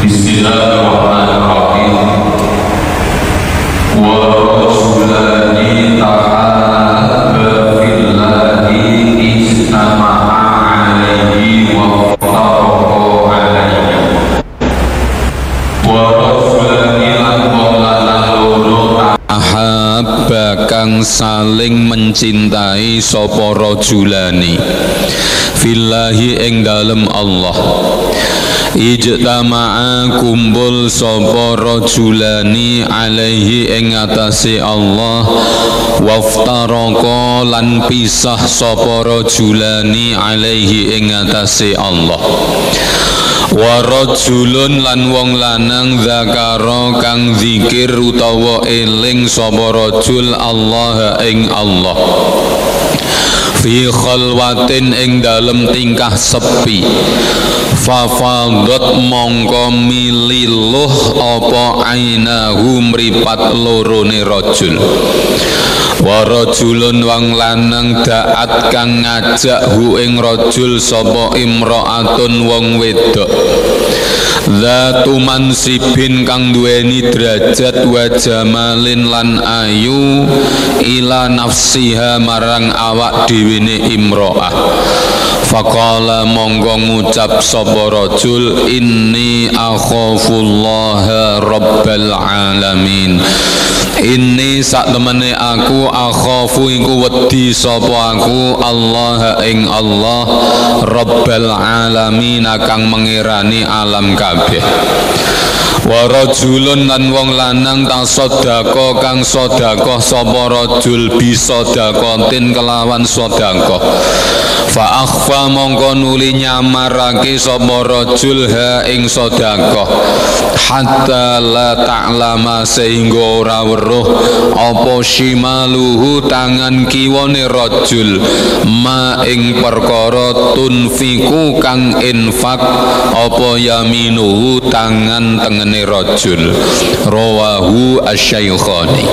Bismillahirrahmanirrahim. Wa rasulani tahabba fillahi istama'a alaihi wa faraqa alaihi. Wa rasulani lan loro tahabba kang saling mencintai sapa rajulani fillahi ing dalem Allah. Ijtama'a kumpul sapa rajulani alaihi ing atase Allah, waftaraqa lan pisah sapa rajulani alaihi ing atase Allah. Wa rajulun lan wong lanang zakara kang zikir utawa eling sapa rajul Allah ing Allah fi khalwatin ing dalem tingkah sepi, fafadot mongko mililuh apa ainahu mripat lorone rajul. Wa rajulun wang lanang da'at kang ngajak hu ing rajul sapa imra'atun wong wedok, zatu mansibin kang duweni derajat wa jamalin lan ayu, ila nafsiha marang awak dhewene imra'ah. Faqala monggo ngucap sapa rajul, inni akhafullaha rabbal alamin. Inni sak temene aku akhafu iku wedi sapa aku Allah ing Allah rabbal alamin kang mengirani alam kabeh. Wa rajulun lan wong lanang tasaddaqa kang sedekah sapa rajul bisadaqatin kelawan sedekah, fa akhfa mongko nuli nyamarake sapa rajul ha ing sedekah, hatta la ta'lama sehingga ora weruh apa shimaluhu tangan kiwane rajul ma ing perkara tunfiku kang infak apa yaminuhu tangan tengene rajul. Rawahu asy-Syaikhani.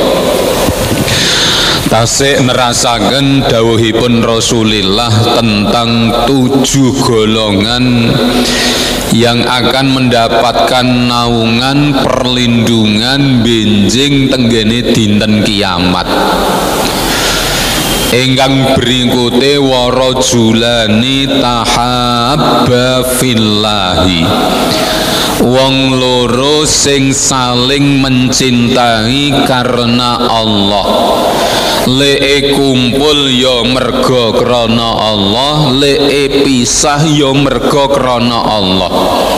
Tasik nerasaken dawuhipun Rasulillah tentang 7 golongan yang akan mendapatkan naungan perlindungan benjing tenggene dinten kiamat. Ingkang berikute wa rajulani tahabba fillahi, wong loro sing saling mencintai karena Allah. Leke kumpul ya merga krana Allah, leke pisah ya merga krana Allah.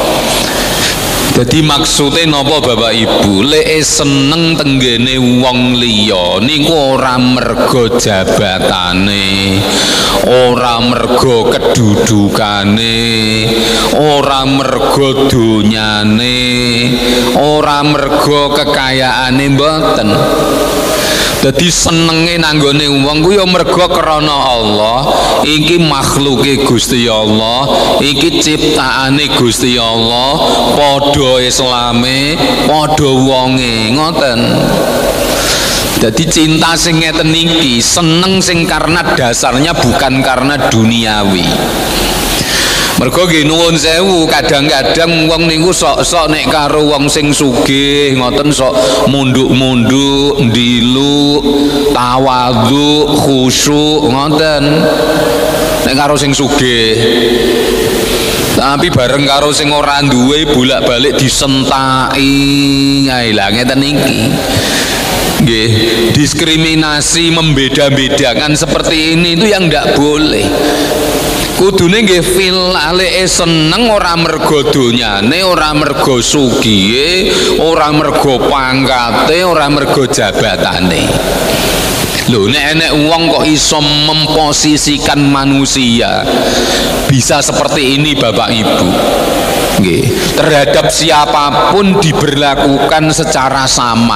Jadi maksudnya napa Bapak Ibu? Leke seneng tenggene wong liya niku ora merga jabatane, ora merga kedudukane, ora merga donyane, ora merga kekayaane, mboten. Dadi senenge nanggone wong ku ya merga krana Allah. Iki makhluke Gusti Allah, iki ciptaane Gusti Allah, padha islame, padha wonge, ngoten. Jadi cinta sing ngeten iki seneng sing karena dasarnya bukan karena duniawi. Mergo nggih nuwun sewu, kadang-kadang wong niku sok-sok nek karo wong sing sugih ngoten sok munduk-munduk, ndilu, tawadhu, khusyuk ngoten. Nek karo sing sugih. Tapi bareng karo sing ora duwe bolak-balik disentaki. Ae lah ngeten iki. Nggih, diskriminasi membeda-bedakan seperti ini itu yang ndak boleh. Kudune nggih fil aleke seneng ora mergo donyane, ora mergo sugihe, ora mergo pangkate, ora mergo jabatane. Lho nek enek wong kok iso memposisikan manusia bisa seperti ini Bapak Ibu. Nggih, terhadap siapapun diberlakukan secara sama.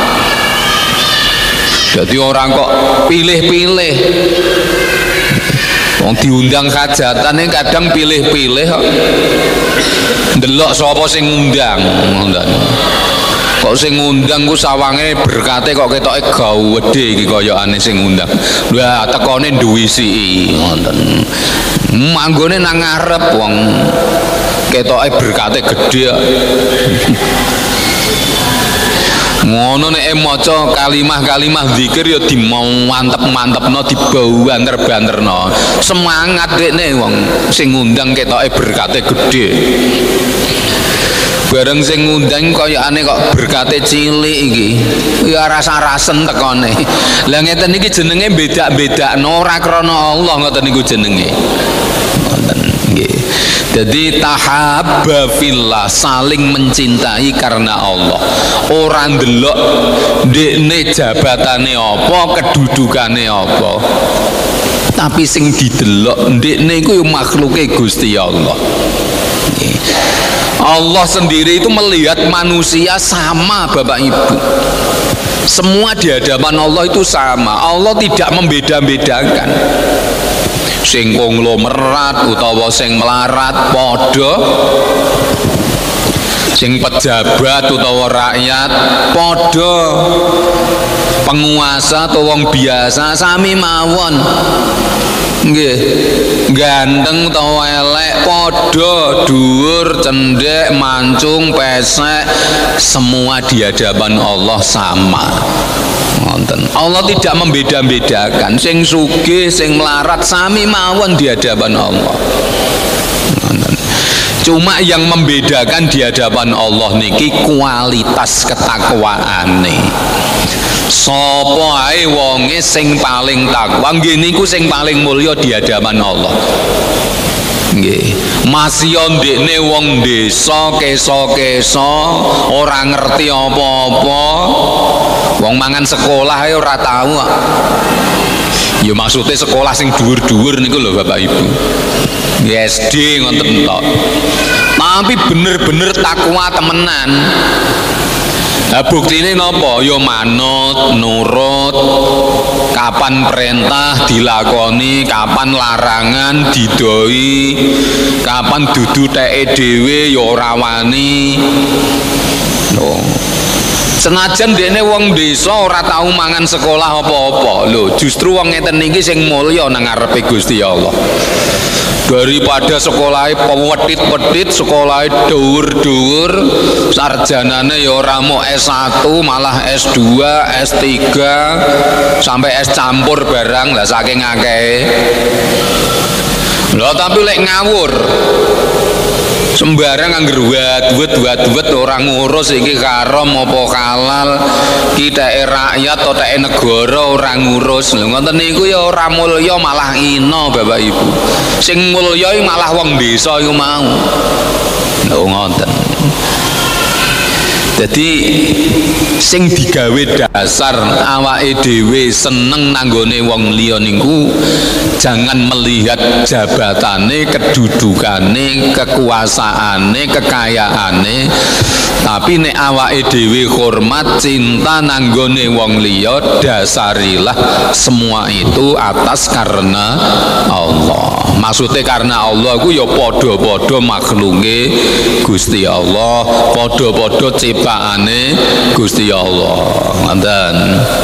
Jadi orang kok pilih-pilih. Wong diundang hajatan kadang pilih-pilih kok. Ndelok sapa sing ngundang. Kok sing ngundang ku sawange berkate kok ketoke gawedhe iki kayakane sing ngundang. Lah tekone duwi siki ngoten. Manggone nang ngarep wong. ketoke berkate gede. Ngono nek maca kalimah-kalimah zikir ya dimantep-mantepno, dibau banter-banterno. Semangat dekne wong sing ngundang ketoke berkate gede. Bareng sing ngundang kayakane kok berkate cilik iki. Ya rasa-rasen tekone. Lah ngeten iki jenenge beda-bedakno ora krana Allah ngoten niku jenenge. Ngoten nggih. Jadi tahabba fillah, saling mencintai karena Allah. Ora ndelok ndekne jabatane apa, kedudukane apa. Tapi sing didelok ndekne iku makhluke Gusti Allah. Allah sendiri itu melihat manusia sama Bapak Ibu. Semua di hadapan Allah itu sama. Allah tidak membeda-bedakan. Sing konglomerat utawa sing melarat padha, sing pejabat utawa rakyat padha, penguasa atau wong biasa sami mawon. Nggih, ganteng utawa elek padha, dhuwur, cendhek, mancung, pesek, semua di hadapan Allah sama. Allah tidak membeda-bedakan, sing sugih, sing melarat sami mawon di hadapan Allah. Cuma yang membedakan di hadapan Allah niki kualitas ketakwaane. Sapa ae wonge sing paling takwa nggih niku sing paling mulya di hadapan Allah. Nggih, masih ndekne wong desa kesa-kesa ora ngerti apa-apa. Wong mangan sekolah ae ora tahu kok. Ya maksudnya sekolah sing dhuwur-dhuwur niku lho Bapak Ibu. SD ngoten tok. Tapi bener-bener takwa temenan. Nah buktine napa? Ya manut, nurut. Kapan perintah dilakoni, kapan larangan didoi, kapan dudu teke dhewe ya ora wani. Loh. Senajan dene wong desa ora tahu mangan sekolah apa-apa. Lho, justru wong ngeten niki sing mulya nang ngarepe Gusti Allah. Daripada sekolahnya pewedit-wedit, sekolahnya dhuwur-dhuwur, sarjanane ya ora mau S1 malah S2, S3 sampai S campur barang lah saking akeh. Lho tapi lek ngawur sembarang angger wet orang ngurus iki karom apa halal kita rakyat atau tak negara orang ngurus. Lho ngoten niku ya ora mulya malah ina Bapak Ibu. Sing mulya malah wong desa iku mau. Lho ngoten. Jadi sing digawe dasar awake dhewe seneng nanggone wong liya niku jangan melihat jabatane, kedudukane, kekuasaane, kekayaane, tapi nek awake dhewe hormat cinta nanggone wong liya dasarilah semua itu atas karena Allah. Maksudnya karena Allah ku ya padha-padha makhluke Gusti Allah, padha-padha ciptaane Gusti Allah. Ngoten.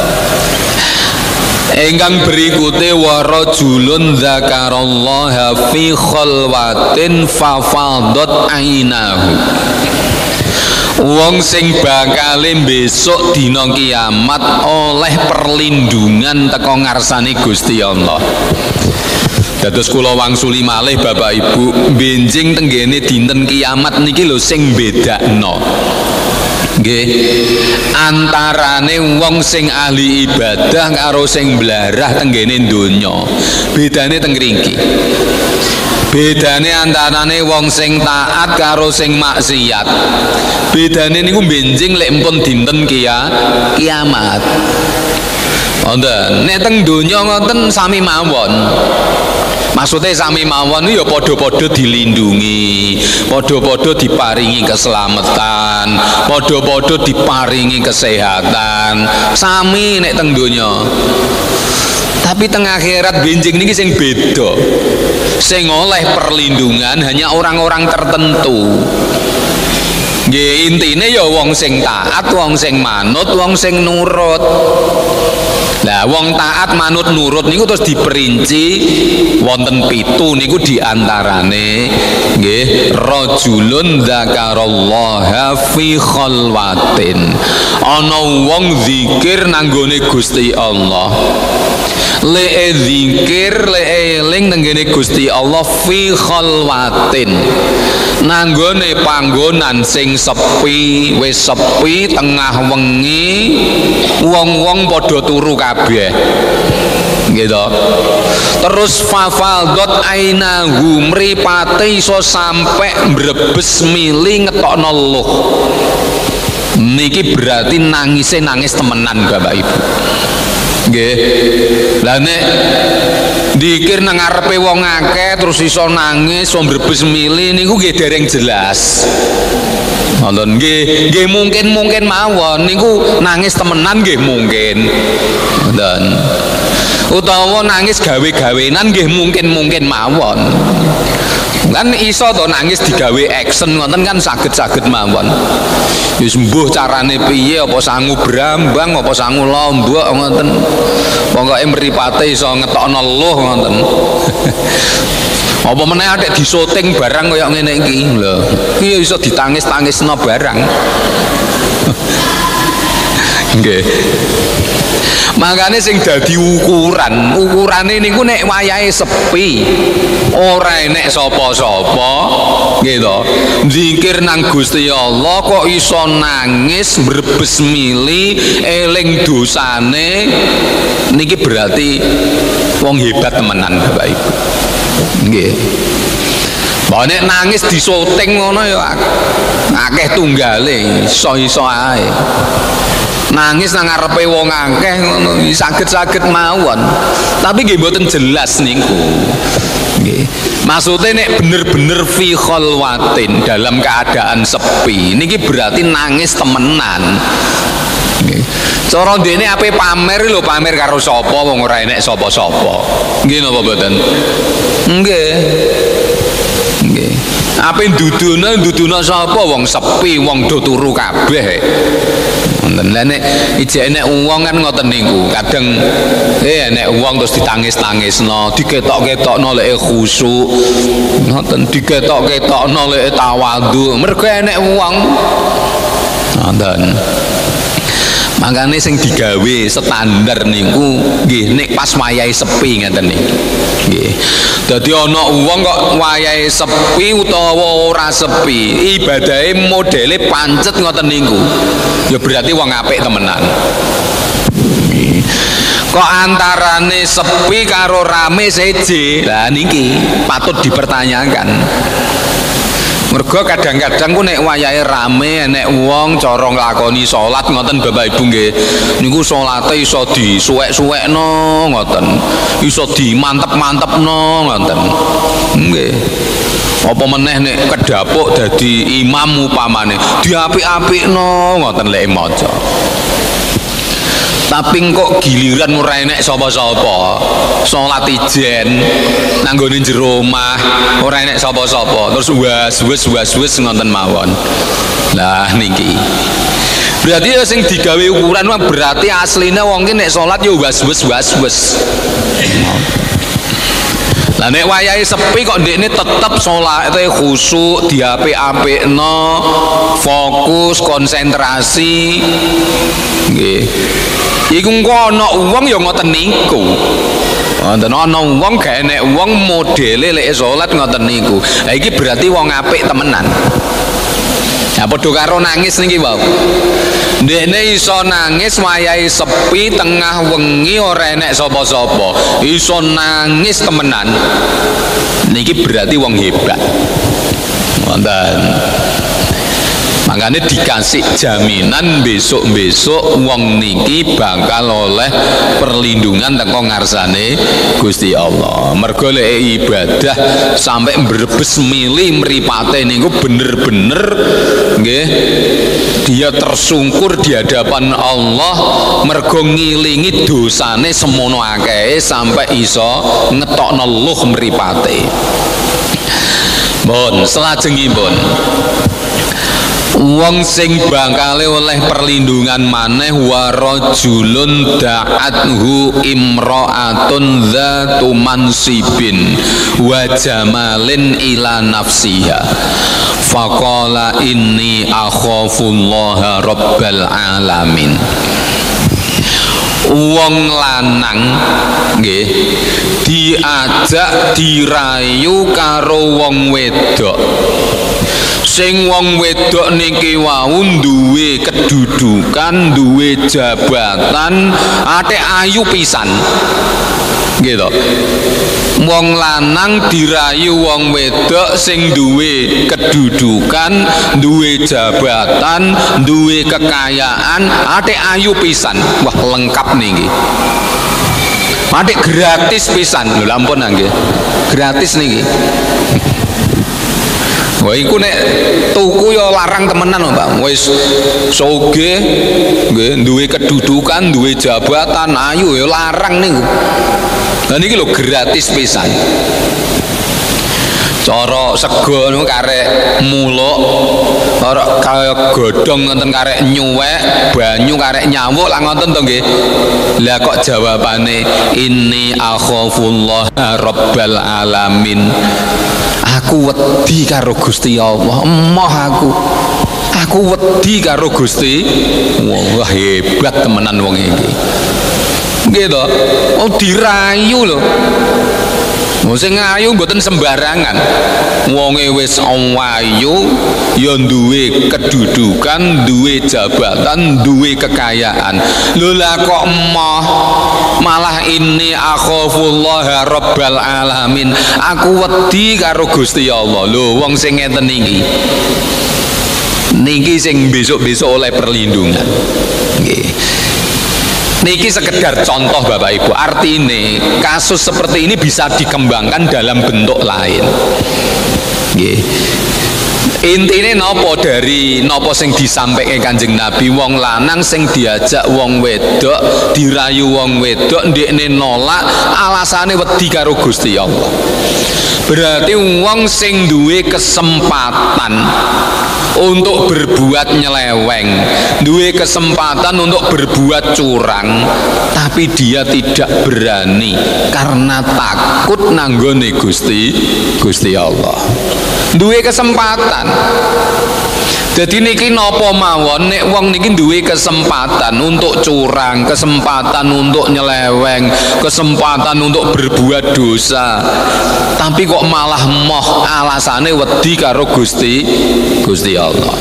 Ingkang berikute wa rajulun dzakarallaha fi khalwatin fafadat ainahu. Wong sing bakale besok dina kiamat oleh perlindungan teko ngarsane Gusti Allah. Dados kula wangsuli malih Bapak Ibu, benjing tenggene dinten kiamat niki lho sing bedakno. Nggih, antarane wong sing ahli ibadah karo sing blarah tenggene donya. Bedane teng ngriki. Bedane antarane wong sing taat karo sing maksiat. Bedane niku benjing lek empun dinten kiamat. Wonten, nek teng donya ngoten sami mawon. Maksudnya sami mawon ya podo-podo dilindungi, podo-podo diparingi keselamatan, podo-podo diparingi kesehatan, sami nek teng donya. Tapi teng akhirat benjing niki sing beda. Sing oleh perlindungan hanya orang-orang tertentu. Nggih, intine ya wong sing taat, wong sing manut, wong sing nurut. Lah wong taat manut nurut niku terus diperinci wonten 7 niku diantarane nggih rajulun dzakarallaha fi khalwatin. Ana wong zikir nanggone Gusti Allah. Le zikir le eling nenggene Gusti Allah fi khalwatin. Nanggone panggonan sing sepi, wis sepi tengah wengi, wong-wong padha turu kabeh. Gitu. Terus fafaldot ainahu mripate iso sampe mbrebes mili ngetokno luh. Niki berarti nangise nangis temenan Bapak Ibu. Nggih. Lah nek dikir nang ngarepe wong akeh terus iso nangis, iso mbrebes mili niku nggih dereng jelas. Wonten nggih mungkin mawon niku nangis temenan nggih mungkin. Wonten. Utawa nangis gawe-gawenan nggih mungkin mawon. Kan iso to nangis digawe action ngoten kan saged-saged mawon. Wis mbuh carane piye apa sangu brambang apa sangu lombok ngoten. Pokoke mripate iso ngetokno luh ngoten. Apa meneh atik disoting barang kaya ngene iki lho. Iki iso ditangis-tangisno barang. Nggih. Makanya sing dadi ukurane niku nek wayahe sepi ora enek sapa-sapa gitu. Zikir nang Gusti Allah kok iso nangis mbrebes mili eling dosane niki berarti wong hebat temenan Bapak Ibu. Nggih. Bahwa nek nangis disoting ngono ya akeh tunggale iso-iso ae. Nangis nang ngarepe wong akeh ngono saged-saged mawon. Tapi nggih mboten jelas niku. Nggih. Maksude nek bener-bener fi khalwatin dalam keadaan sepi niki berarti nangis temenan. Nggih. Cara ndekne ape pamer lho, pamer karo sapa wong ora enek sapa-sapa. Nggih napa mboten? Nggih. Nggih. Ape duduno sapa wong sepi, wong do turu kabeh. Wonten lha nek ijek nek wong kan ngoten niku. Kadang nek wong terus ditangis-tangisno, diketok-ketokno lek khusyuk. Ngoten diketok-ketokno lek tawadhu. Mergo enek wong. Wonten. Makanya sing digawe standar niku nggih nek pas wayahe sepi ngeten niki. Nggih. Dadi ana wong kok wayahe sepi utawa ora sepi, ibadahe modele pancet ngoten niku. Ya berarti wong apik temenan. Kok antarane sepi karo rame seje. Lah niki patut dipertanyakan. Mergo kadang-kadang ku nek wayahe rame nek wong cara nglakoni salat ngoten Bapak Ibu nggih. Niku salate iso disuwek-suwekno ngoten. Iso dimantep-mantepno ngoten. Nggih. Apa meneh nek kedapuk dadi imam upamane diapik-apikno ngoten lek maca. Tapi kok giliran ora enek sapa-sapa. Salat ijen nanggone jero omah ora enek sapa-sapa. Terus was ngoten mawon. Lah niki. Berarti ya sing digawe ukuran berarti asline wong ki nek salat ya was. Lah nek wayahe sepi kok ndekne tetep salate khusyuk, diapik-apikno, fokus, konsentrasi. Nggih. Iku engko ana wong ya ngoten niku. Wonten ana wong gak enek wong modele lek salat ngoten niku. Lah iki berarti wong apik temenan. Ya padha karo nangis niki wae. Ndekne iso nangis wayahe sepi tengah wengi ora enek sapa-sapa. Iso nangis temenan. Niki berarti wong hebat. Wonten. Makanya dikasih jaminan besok-besok wong niki bakal oleh perlindungan teko ngarsane Gusti Allah. Mergo lek ibadah sampai mbrebes mili mripate niku bener-bener nggih dia tersungkur di hadapan Allah mergo ngilingi dosane semono akeh sampai iso ngetokno luh mripate. Bon, selajengipun wong sing bakale oleh perlindungan maneh wa rajulun da'athu imra'atun dzatu mansibin wa jamalin ila nafsiha faqala inni akhafullaha rabbal alamin. Wong lanang nggih diajak dirayu karo wong wedok. Sing wong wedok niki wau duwe kedudukan, duwe jabatan, ate ayu pisan. Gitu. Wong lanang dirayu wong wedok sing duwe kedudukan, duwe jabatan, duwe kekayaan, ate ayu pisan. Wah, lengkap niki. Ate gratis pisan. Lho ampun nggih. Gratis niki. Wah, iku nek tuku ya larang temenan Pak. Wis sugih, nggih, duwe kedudukan, duwe jabatan, ayu ya larang niku. Lah niki lho gratis pisan. Cara sego niku karek muluk, ora kaya godhong ngoten karek nyuwek, banyu karek nyawuk lah ngoten to nggih. Lah kok jawabane inni akhafullaha rabbal alamin. Aku wedi karo Gusti Allah, emoh aku wedi karo Gusti. Wah, hebat temenan wong iki. Nggih to? Oh, dirayu lho. Sing ayu mboten sembarangan. Wonge wis ayu, ya duwe kedudukan, duwe jabatan, duwe kekayaan. Lho lah kok emoh malah ini akhafullaha rabbal alamin. Aku wedi karo Gusti Allah. Lho wong sing ngeten niki sing besok-besok oleh perlindungan. Nggih. Niki sekedar contoh Bapak Ibu. Artine kasus seperti ini bisa dikembangkan dalam bentuk lain. Nggih. Intine nopo dari nopo sing disampaikan Kanjeng Nabi, wong lanang sing diajak wong wedok, dirayu wong wedok ndekne nolak, alasane wedi karo Gusti Allah. Berarti wong sing duwe kesempatan untuk berbuat nyeleweng, duwe kesempatan untuk berbuat curang, tapi dia tidak berani karena takut nanggone Gusti Allah. Duwe kesempatan. Jadi niki napa mawon nek wong niki duwe kesempatan untuk curang, kesempatan untuk nyeleweng, kesempatan untuk berbuat dosa, tapi kok malah moh alasane wedi karo Gusti Allah.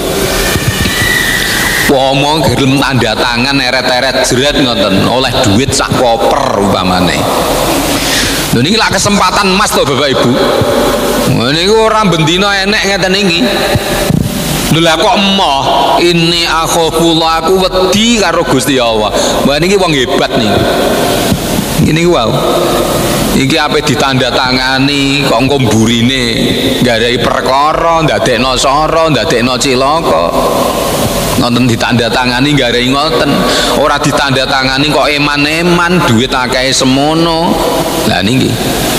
Wong gelem tanda tangan eret-eret jeret ngoten, oleh duit sak koper umpamane. Lho niki lak kesempatan emas to Bapak Ibu. Niku ora bendina enek ngeten iki. Lha kok emoh ini akhafullah, aku wedi karo Gusti Allah. Mbah niki wong hebat nih. Ini wow. Iki ape ditandatangani kok engko mburine nggarai perkara, ndadekno sara, ndadekno cilaka. Ngoten ditandatangani nggarai ngoten. Ora ditandatangani kok eman-eman duit akeh semono. Lah niki.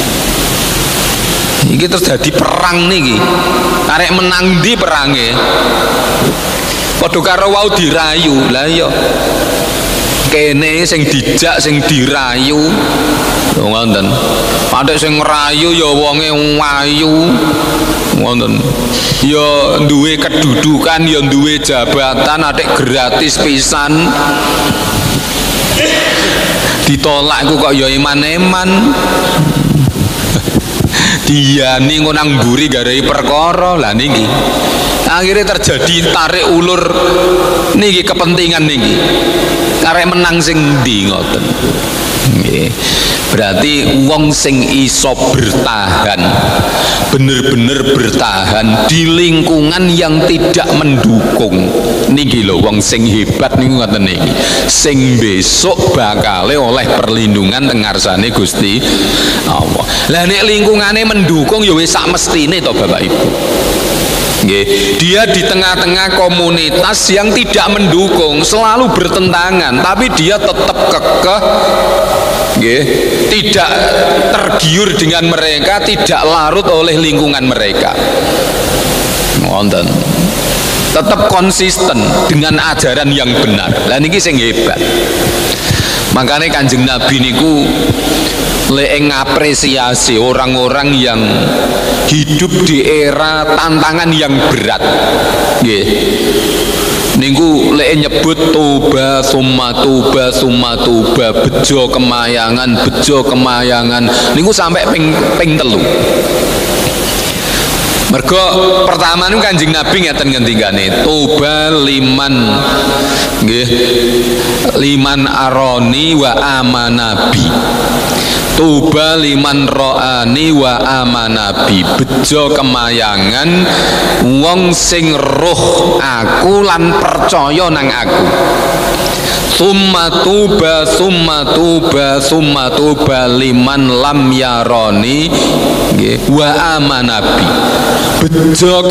Iki terus jadi perang niki. Karek menang di perange. Padha karo wau dirayu. Lah iya. Kene sing dijak sing dirayu. Ngoten. Padha sing ngrayu ya wonge ayu. Ngoten. Ya duwe kedudukan, ya duwe jabatan, atik gratis pisan. Ditolak iku kok ya eman-eman. Dia nih ngonang buri garai perkara lah niki. Akhirnya terjadi tarik ulur niki kepentingan niki. Karek menang sing ndi ngoten. Nggih. Berarti wong sing iso bertahan, bener-bener bertahan di lingkungan yang tidak mendukung. Niki lho wong sing hebat niku ngoten niki. Sing besok bakale oleh perlindungan teng ngarsane Gusti Allah. Lah nek lingkungane mendukung ya wis sak mestine to Bapak Ibu. Nggih, dia di tengah-tengah komunitas yang tidak mendukung, selalu bertentangan, tapi dia tetap kekeh, nggih, tidak tergiur dengan mereka, tidak larut oleh lingkungan mereka. Wonten. tetap konsisten dengan ajaran yang benar. Lah niki sing hebat. Makanya Kanjeng Nabi niku ngapresiasi orang-orang yang hidup di era tantangan yang berat. Nggih. Niku nyebut toba summa toba summa toba, bejo kemayangan niku sampai ping 3. Mergo pertama niku Kanjeng Nabi ngeten ngendikane, toba liman nggih liman aroni wa amanabi. Tuba liman ro'ani wa amanabi, bejo kemayangan wong sing roh aku lan percaya nang aku. Summa tuba liman lam yaroni wa amanabi. Bejo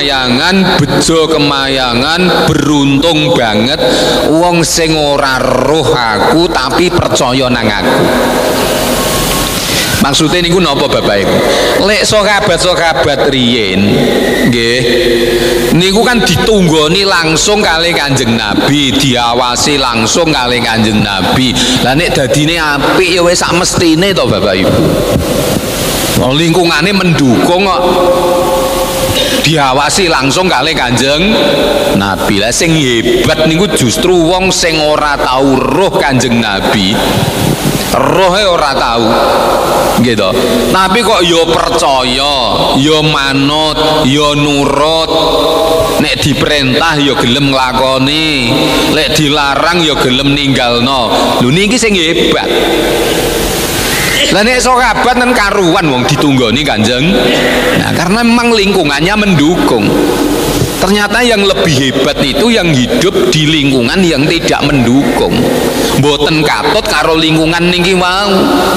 kemayangan beruntung banget wong sing ora roh aku tapi percaya nang aku. Maksudnya niku napa Bapak Ibu? Lek sahabat-sahabat riyen nggih niku kan ditunggoni langsung kali Kanjeng Nabi, diawasi langsung kali Kanjeng Nabi. Lah nek dadine apik ya wis sak mestine to Bapak Ibu. Lingkungane mendukung kok. Diawasi langsung kali Kanjeng Nabi. Lah sing hebat niku justru wong sing ora tau roh Kanjeng Nabi. Rohe ora tahu gitu, tapi kok yo percaya, yo manut, yo nurut. Nek diperintah yo gelem nglakoni, lek dilarang yo gelem ninggalno. Lho niki sing hebat. Lah nek sahabat kan karuan wong ditunggoni Kanjeng. Nah, karena memang lingkungannya mendukung. Ternyata yang lebih hebat itu yang hidup di lingkungan yang tidak mendukung. Mboten katut karo lingkungan niki mau.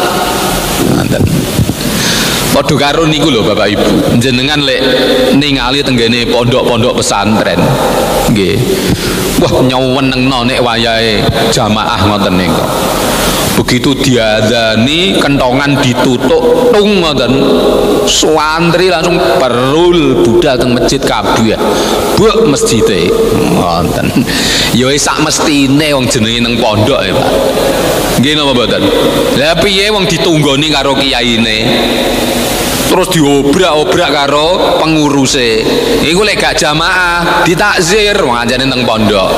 Padha karo niku lho Bapak Ibu. Jenengan lek ningali tenggene pondok-pondok pesantren. Nggih. Wah nyewenengno nek wayahe jamaah ngoten niku. Begitu diadzani kentongan ditutuk tung ngoten, santri langsung perul budal teng masjid kabeh. Buk masjide ngoten. Ya wis sak mestine wong jenenge nang pondok ya, Pak. Nggih napa mboten? Lah piye wong ditunggoni karo kiyaine? Terus diobrak-obrak karo penguruse. Iku lek gak jamaah ditakzir wong anjane nang pondok.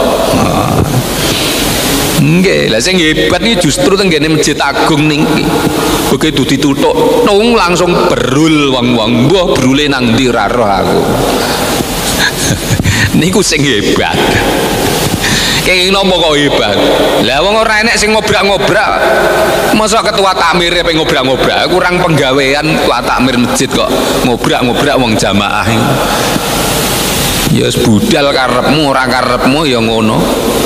Nggih, lah sing hebat iki justru tenggene Masjid Agung niki. Begitu ditutuk, tung langsung berul wong-wong. Mbah berule nang ndi ra roh aku. Niku sing hebat. Kenging napa kok hebat? Lah wong ora enek sing ngobrak-ngobrak. Masa ketua takmir pengen ngobrak-ngobrak, kurang penggawean ketua takmir masjid kok ngobrak-ngobrak wong jamaah. Ya wis budal karepmu ora karepmu ya ngono.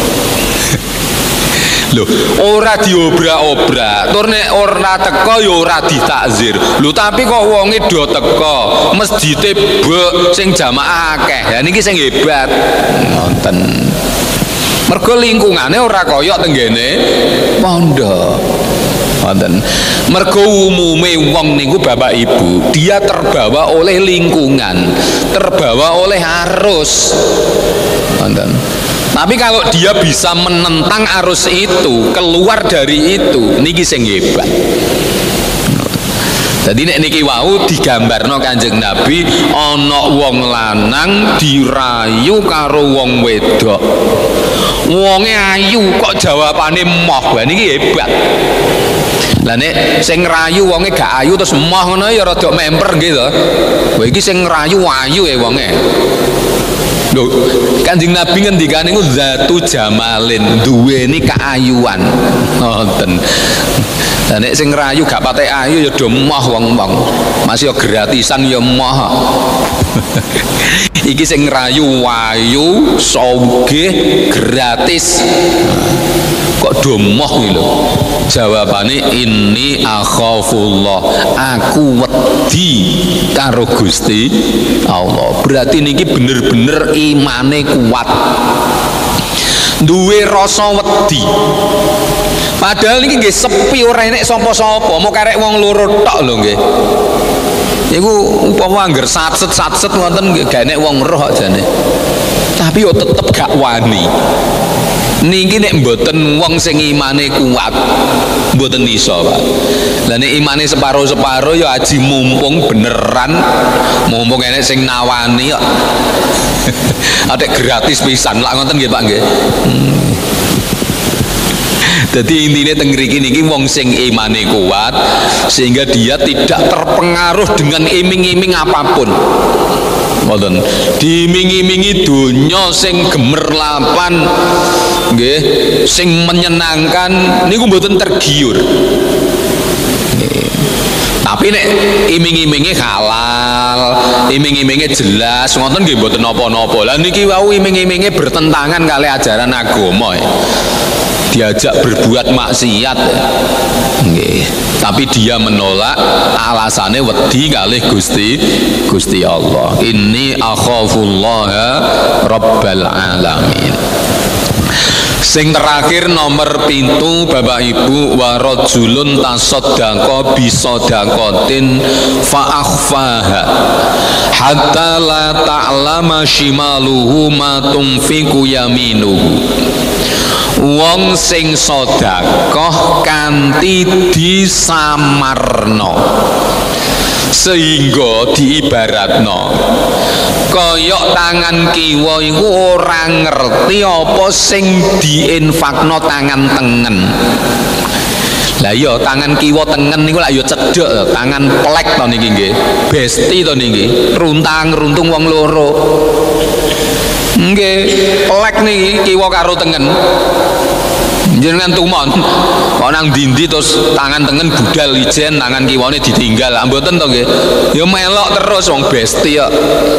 Lho, ora diobrak-obrak, tur nek ora teko ya ora ditakzir. Lho tapi kok wonge do teko, masjide bek sing jamaah akeh. Lah niki sing hebat. Ngoten. Mergo lingkungane ora kaya tenggene pondok. Ngoten. Mergo umume wong niku Bapak Ibu, dia terbawa oleh lingkungan, terbawa oleh arus. Ngoten. Tapi kalau dia bisa menentang arus itu, keluar dari itu, niki sing hebat. Jadi nek niki wau digambarno Kanjeng Nabi, ana wong lanang dirayu karo wong wedok. Wonge ayu kok jawabane moh. Lah niki hebat. Lah nek sing ngrayu wonge gak ayu terus moh ngono ya rada memper nggih to. Wah iki sing ngrayu ayu ya wonge. Lho, Kanjeng Nabi ngendikane niku zatu jamalin, duweni keayuan. Ngoten. Lah nek sing rayu gak patek ayu ya do moh wong-wong. Masih ya gratisan ya moh. Iki sing rayu wayu, sugih, gratis. Kok do moh iki lho. Jawabane inni akhafullah, aku wedi karo Gusti Allah. Berarti niki bener-bener imane kuat, duwe rasa wedi. Padahal niki nggih sepi, ora enek sapa-sapa, mau karek wong loro tok lho nggih. Iku upama angger satset ngoten nggih gak enek wong roh kok jane. tapi yo tetep gak wani. Niki nek mboten wong sing imane kuat mboten iso, Pak. Lah nek imane separo-separo ya aji mumpung beneran, mumpung enek sing nawani kok. Ada gratis pisan lak ngoten nggih Pak nggih. Jadi intinya teng mriki niki wong sing imane kuat sehingga dia tidak terpengaruh dengan iming-iming apapun. Ngoten. Diiming-imingi donya sing gemerlapan nggih, sing menyenangkan niku mboten tergiur. Tapi nek iming-iminge halal, iming-iminge jelas, ngoten nggih mboten napa-napa. Lah niki wau iming-iminge bertentangan kali ajaran agama. Diajak berbuat maksiat. Nggih. Tapi dia menolak, alasannya wedi kalih Gusti Allah. Inni akhafullaha rabbal alamin. Sing terakhir nomor pintu Bapak Ibu, wa rajulun tasaddaqa bi shadaqatin fa akhfaha hatta la ta'lama shimaluhu ma tunfiqu yaminuhu. Wong sing sedekah kanthi disamarno sehingga diibaratno kaya tangan kiwa iku ora ngerti apa sing diinfakno tangan tengen. Lah iya tangan kiwa tengen niku lak ya cedhek, tangan plek to niki nggih. Besti to niki, runtang-runtung wong loro. Nggih, plek niki kiwa karo tengen. Jenengan tumon kok nang ndi-ndi terus tangan tengen budal ijen, tangan kiwane ditinggal. Mboten to nggih. Ya melok terus wong besti kok.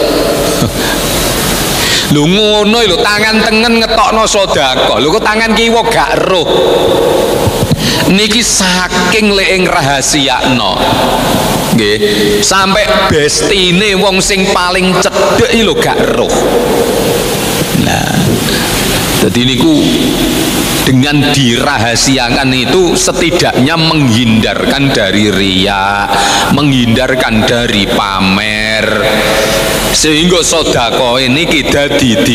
Lho ngono lho, tangan tengen ngetokno sedekah. Lho kok tangan kiwa gak roh. Niki saking lek rahasiakno. Nggih, sampai bestine wong sing paling cedhek lho gak roh. Nah, jadi niku dengan dirahasiakan itu setidaknya menghindarkan dari riya, menghindarkan dari pamer, sehingga sedekah ini kita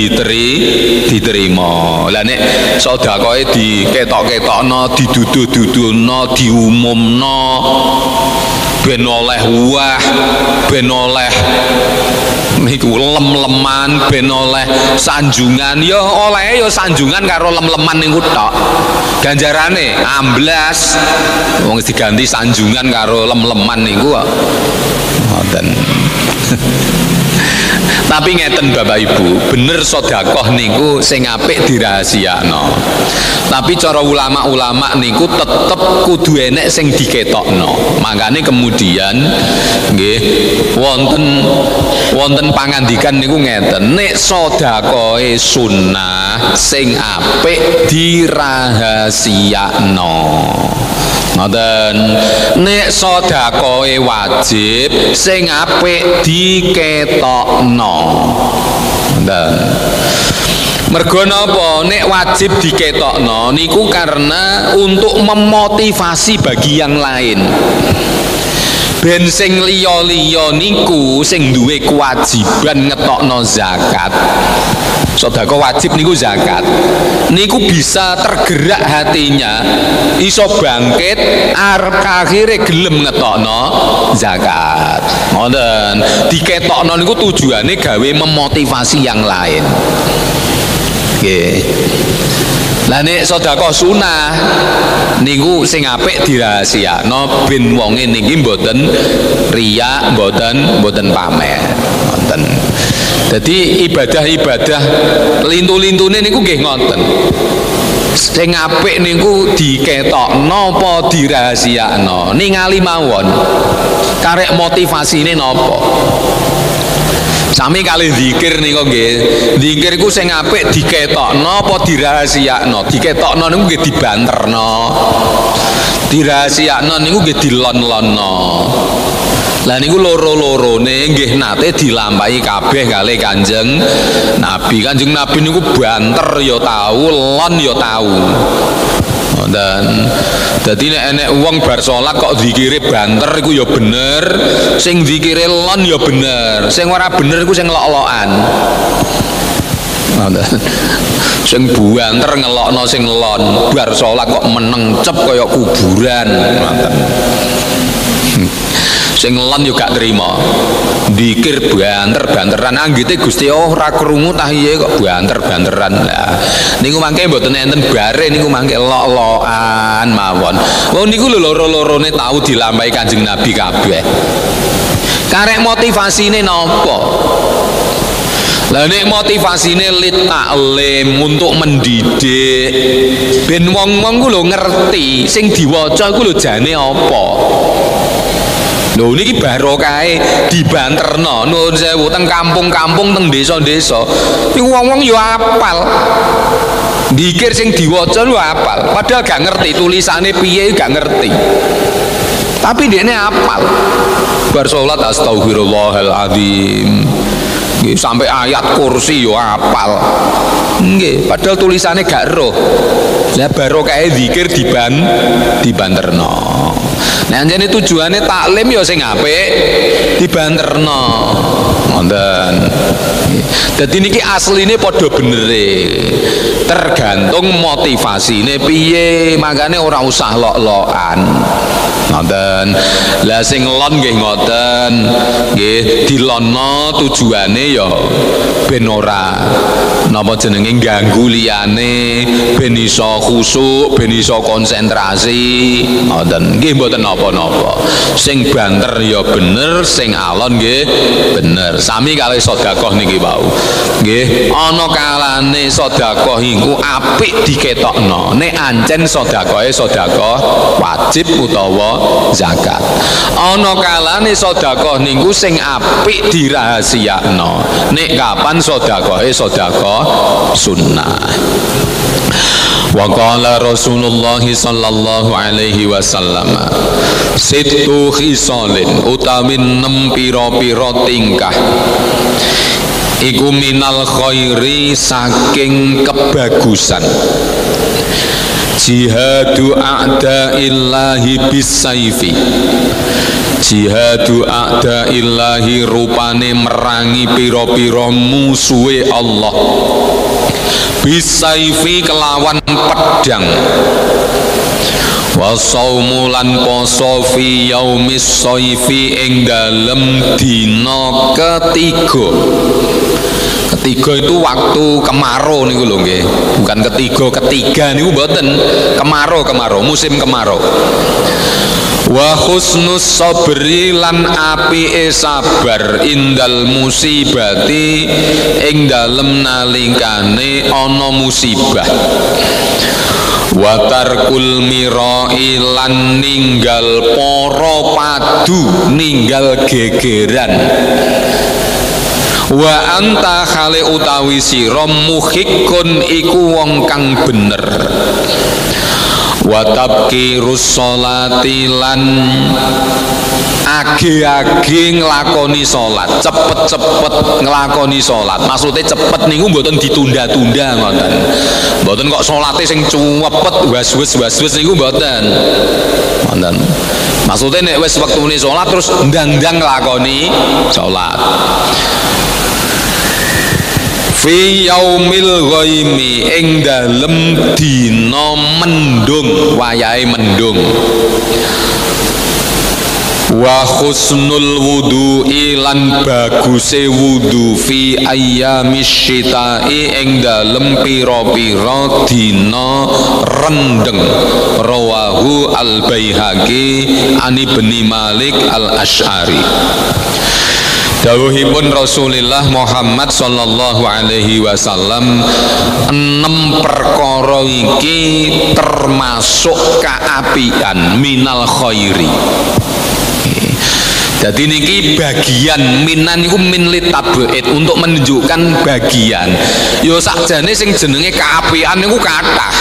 diterima. Lah nek sedekah diketok-ketokno, diduduh-duduhno, diumumno, ben oleh wah, ben oleh niku lem-leman, ben oleh sanjungan, ya oleh ya sanjungan karo lem-leman niku tok. Ganjarane amblas wong diganti sanjungan karo lem-leman niku kok. Ngoten. Tapi ngeten Bapak Ibu, bener sedekah niku sing apik dirahasiakno. Tapi cara ulama-ulama niku tetep kudu enek sing diketokno. Makane kemudian nggih wonten pangandikan niku ngeten, nek sedekahe sunnah sing apik dirahasiakno. Ngoten, nek sedekahe wajib sing apik diketokno. Ngoten. Mergo napa nek wajib diketokno niku karena untuk memotivasi bagi yang lain. Ben sing liya-liya niku sing duwe kewajiban ngetokno zakat. Sedekah wajib niku zakat. Niku bisa tergerak hatinya, iso bangkit arep akhire gelem ngetokno zakat. Ngoten, diketokno niku tujuane gawe memotivasi yang lain. Nggih. Lah nek sedekah sunah niku sing apik dirahasiakno ben wonge niki mboten riya, mboten pamer. Ngoten. Jadi ibadah-ibadah lintu-lintune niku nggih ngoten. Sing apik niku diketokno apa dirahasiakno, ningali mawon. Karek motivasine napa? Sami kali zikir niku nggih. Zikir iku sing apik diketokno apa dirahasiakno? Diketokno niku nggih dibanterno. Dirahasiakno niku nggih dilon-lonno. Lah niku loro-lorone nggih nate dilampahi kabeh kali Kanjeng Nabi. Kanjeng Nabi niku banter ya tahu, lon ya tahu. Dan dadi nek enek wong bar salat kok zikire banter iku ya bener, sing zikire lon ya bener, sing ora bener iku sing lok-lokan. Sing buanter ngelokno sing lon, bar salat kok meneng cep kaya kuburan. Sing lon yo gak trima. Dikir banter-banteran anggite Gusti ora krungu tahiye kok banter-banteran. Lah niku mangke mboten enten bare niku mangke lok-lokan mawon. Wong niku lho loro-lorone tau dilampahi Kanjeng Nabi kabeh. Karek motivasine napa? Lah nek motivasine lit taklim untuk mendidik ben wong-wong ku lho ngerti sing diwaca iku lho jane apa. Lho niki barokahe dibanterno nuwun sewu teng kampung-kampung teng desa-desa niku wong-wong yo apal. Dikir sing diwaca lho apal, padahal gak ngerti tulisane piye gak ngerti. Tapi dekne apal. Bar salat astagfirullahaladzim. Nggih sampai ayat kursi yo apal. Nggih, padahal tulisannya gak roh. Lah barokahe zikir dibanterno. Nah anjene tujuane taklim ya sing apik dibanterno. Ngoten. Dadi niki asline padha benere. Tergantung motivasine piye, makane ora usah lok-lokan. Ngoten. Lah sing lon nggih ngoten. Nggih dilonno tujuane ya ben ora napa jenenge ganggu liyane, ben iso khusuk, ben iso konsentrasi. Ngoten. Nggih mboten napa-napa. Sing banter ya bener, sing alon nggih bener. Sami kalih sedekah niki wau. Nggih, ana kalane sedekah iku apik diketokno. Nek ancen sedekahe sedekah wajib utawa zakat. Ana kalane sedekah niku sing apik dirahasiakno. Nek kapan sedekahe sedekah sunnah. Wa qala Rasulullah sallallahu alaihi wasallam sittu khisalin utawi 6 pira-pira tingkah iku minal khairi saking kebagusan. Jihadu a'da'illahi bisayfi. Jihadu a'da'illahi rupane merangi pira-pira musuhe Allah. Bisayfi kelawan pedang. Wa saumulan poso fi yaumis sayfi ing dalem dina ketiga. Ketiga itu waktu kemarau niku lho nggih. Bukan ketiga niku mboten. Kemarau, musim kemarau. Wa husnus sabri lan apike sabar indal musibati ing dalem nalikane ana musibah. Wa tarkul mirai lan ninggal para padu, ninggal gegeran. Wa anta khali utawi sira muhikkun iku wong kang bener. Wa tabqirus sholati lan age-age nglakoni salat, cepet-cepet nglakoni salat. Maksudnya cepet niku mboten ditunda-tunda ngoten. Mboten kok salate sing cepet was-was niku mboten. Ngoten. Maksudnya nek wis wektune salat terus ndang-ndang nglakoni salat. Fi yaumil ghaimi ing dalem dina mendung, wayahe mendung. Wa husnul wudu'i lan baguse wudu fi ayyamis syita'i ing dalem pira-pira dina rendeng. Rawahu al-Baihaqi ani Ibnu Malik al-Asy'ari. Dawuhipun Rasulullah Muhammad sallallahu alaihi wasallam 6 perkara iki termasuk kaapian minal khairi. Jadi niki bagian minan niku min litabid untuk menunjukkan bagian. Yo sakjane sing jenenge kaapian niku kathah.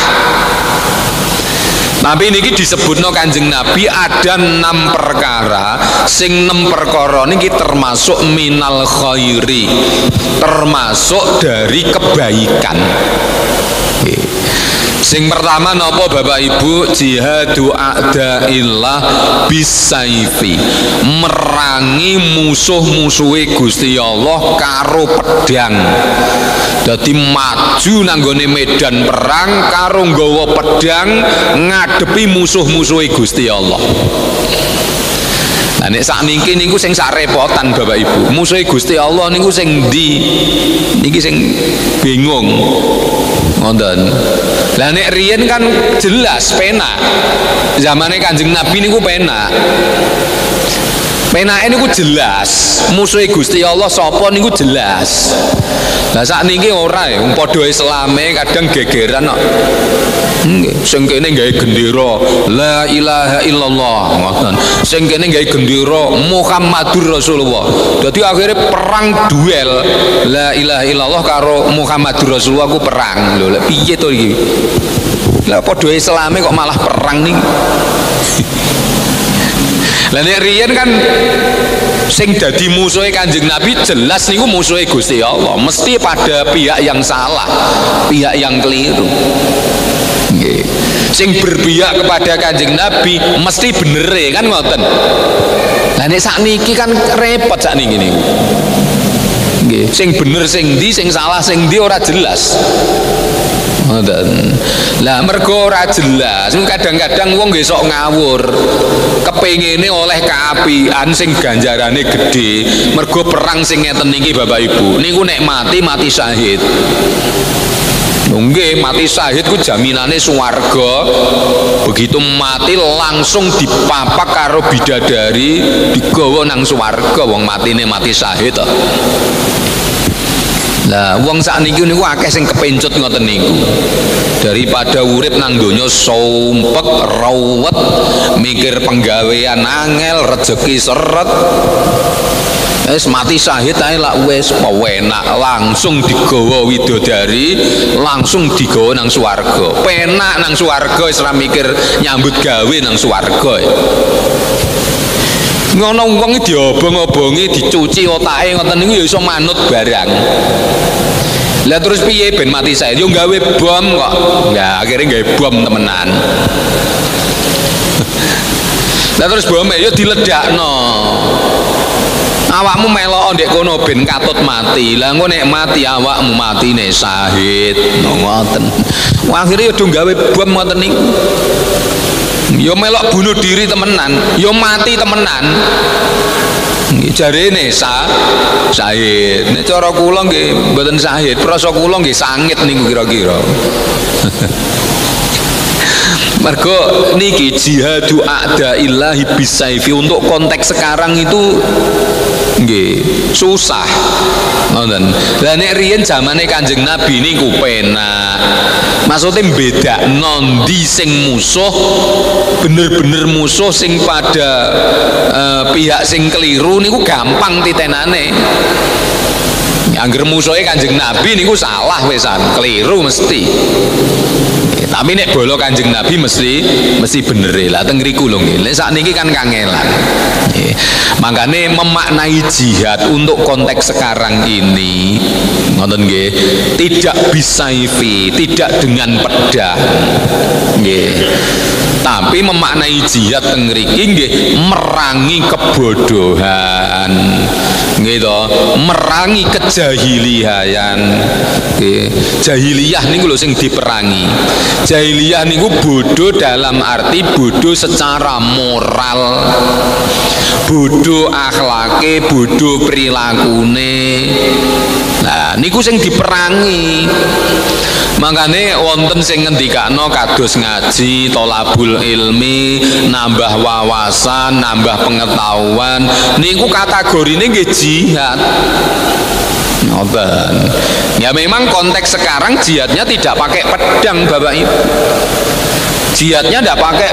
Tapi niki disebutno Kanjeng Nabi ada 6 perkara, sing 6 perkara niki termasuk minal khairi, termasuk dari kebaikan. Sing pertama napa Bapak Ibu? Jihadu a'daillah bisaifi, merangi musuh-musuhe Gusti Allah karo pedang. Dadi maju nanggone medan perang karo nggawa pedang ngadepi musuh-musuhe Gusti Allah. Nah nek sakniki niku sing sak repotan Bapak Ibu. Musuhe Gusti Allah niku sing ndi? Niki sing bingung. Ngoten. Lah nek riyen kan jelas penak. Zamane Kanjeng Nabi niku penak. Penake niku jelas. Musuhe Gusti Allah sapa niku jelas. Lah sakniki ora ya, padha Islame kadang gegeran kok. Nggih, sing kene gawe gendera la ilaha illallah ngoten. Sing kene gawe gendera Muhammadur Rasulullah. Dadi akhirnya perang duel la ilaha illallah karo Muhammadur Rasulullah ku perang. Lho, lek piye to iki? Lah padha Islame kok malah perang niki. Lah nek riyen kan sing dadi musuhe Kanjeng Nabi jelas niku musuhe Gusti Allah, mesti pada pihak yang salah, pihak yang keliru. Nggih. Sing berpihak kepada Kanjeng Nabi mesti benere kan ngoten. Lah nek sakniki kan repot sakniki niku. Nggih, sing bener sing ndi, sing salah sing ndi ora jelas. Lah mergo ora jelas, kadang-kadang wong nggih sok ngawur. Kepengine oleh kaapian sing ganjarane gedhe, mergo perang sing ngeten niki Bapak Ibu. Niku nek mati syahid. Nggih, mati syahid ku jaminane swarga. Begitu mati langsung dipapak karo bidadari, digawa nang swarga wong matine mati syahid to. Lah wong sakniki niku akeh sing kepencut ngoten niku. Daripada urip nang donya sumpek, rawet, mikir penggawean angel, rezeki seret. Wis mati syahid ae lak wis penak langsung digawa widodari, langsung digawa nang swarga. Penak nang swarga wis ora mikir nyambut gawe nang swarga. Ngono wong diobong-obongi, dicuci otake ngoten niku ya iso manut barang. Lah terus piye ben mati saya? Yo gawe bom kok. Lah akhirnya gawe bom temenan. Lah terus bome yo diledakno. Awakmu melok ndek kono ben katut mati. Lah engko nek mati awakmu matine syahid. Ngoten. Akhire yo do gawe bom ngoten niku. Yo melok bunuh diri temenan, yo mati temenan. Nggih jarene syahid. Nek cara kula nggih mboten syahid, prasa kula nggih sangit niku kira-kira. Mergo niki jihadu a'daillahi bisaifi, untuk konteks sekarang itu nggih susah. Ngoten. Lah nek riyen zamane Kanjeng Nabi niku penak. Maksudnya bedakno ndi sing musuh, bener-bener musuh sing pada pihak sing keliru niku gampang titenane. Angger musuhe Kanjeng Nabi niku salah wisan, keliru mesti. Tapi nek bolo Kanjeng Nabi mesti bener lah teng ngriku lho nggih. Nek sakniki kan kangelan. Nggih. Makane memaknai jihad untuk konteks sekarang ini ngoten nggih, tidak bisaifi, tidak dengan pedang. Nggih. Tapi memaknai jihad teng mriki nggih merangi kebodohan. Nggih to, merangi kejahilian. Nggih. Jahiliyah niku lho sing diperangi. Jahiliyah niku bodoh dalam arti bodoh secara moral, bodoh akhlake, bodoh perilakune. Nah niku sing diperangi. Makane wonten sing ngendikakno kados ngaji, tolabul ilmi, nambah wawasan, nambah pengetahuan, niku kategorine nggih jihad. Ngoten. Ya memang konteks sekarang jihadnya tidak pakai pedang Bapak Ibu. Jihadnya tidak pakai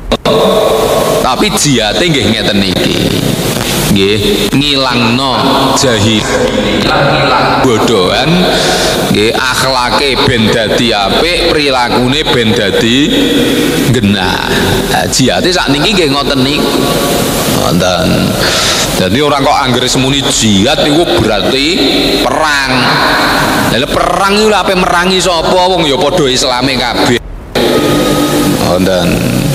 tapi jihadnya nggih ngeten niki. Nggih, ngilangno jahil, ngilang bodohan, nggih akhlake ben dadi apik, prilakune ben dadi genah. Nah, jihate sakniki nggih ngoten niku. Ngoten. Jadi orang kok anggere semuni jihad niku berarti perang. Lah perang iku ape merangi sapa wong ya padha Islame kabeh. Wonten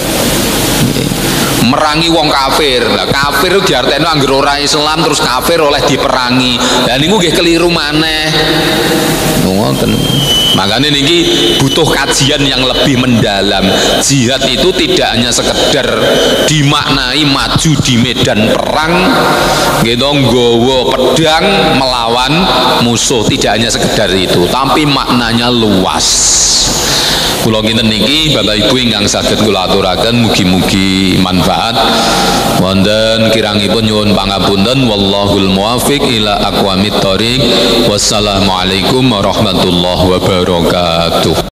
merangi wong kafir. Lah kafir diartekno anggere ora Islam terus kafir oleh diperangi. Lah niku nggih keliru maneh. Ngoten. Makanya niki butuh kajian yang lebih mendalam. Jihad itu tidak hanya sekedar dimaknai maju di medan perang, gitu, nggawa pedang melawan musuh, tidak hanya sekedar itu, tapi maknanya luas. Kula kinten niki Bapak Ibu ingkang saged kula aturaken mugi-mugi manfaat. Wonten kirangipun nyuwun pangapunten, wallahul muwaffiq ila aqwamit thoriq. Wassalamualaikum warahmatullahi wabarakatuh.